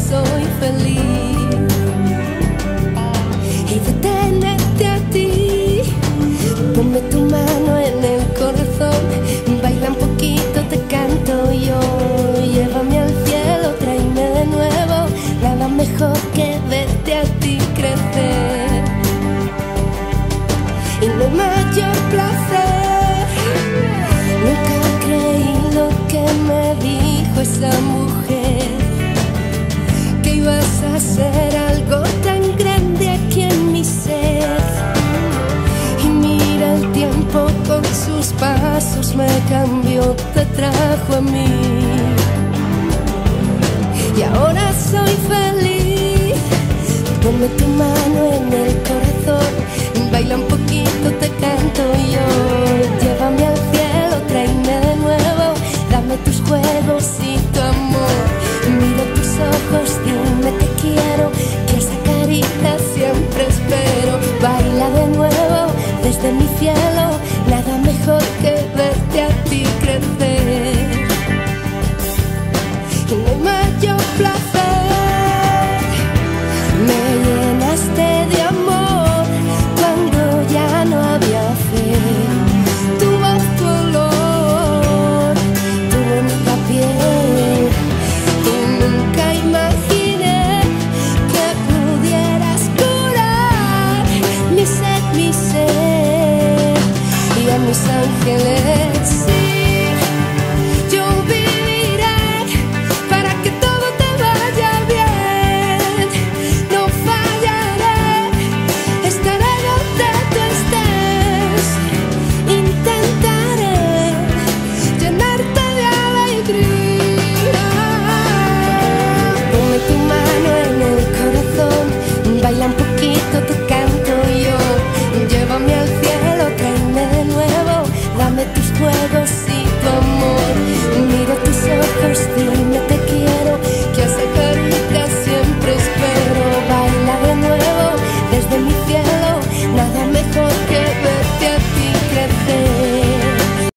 soy feliz. Y de tenerte a ti, ponme tu mano en el corazón, baila un poquito, te canto yo. Llévame al cielo, tráeme de nuevo, nada mejor que verte a ti crecer. Y no hay mayor placer, nunca creí lo que me dijo esa mujer, que ibas a ser algo tan grande aquí en mi ser. Y mira, el tiempo con sus pasos me cambió, te trajo a mí. Y ahora soy feliz, ponme tu mano en el